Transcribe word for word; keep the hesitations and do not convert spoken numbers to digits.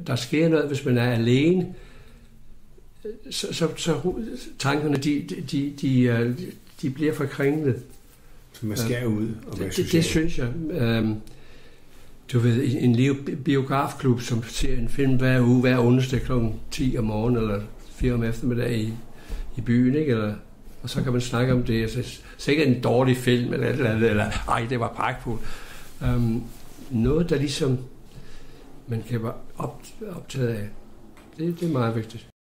der sker noget, hvis man er alene, så, så, så tankerne, de, de, de, de bliver forkringlet. Så man skal ud og være det, det, det synes jeg. Um, du ved, en lille biografklub, som ser en film hver uge, hver onsdag klokken ti om morgenen, eller fire om eftermiddag i, i byen, ikke? Eller, og så kan man snakke om det. Altså, sikkert en dårlig film, eller eller, eller, eller ej, det var pragtfuldt. Um, noget, der ligesom man kan være op, optaget af. Det, det er meget vigtigt.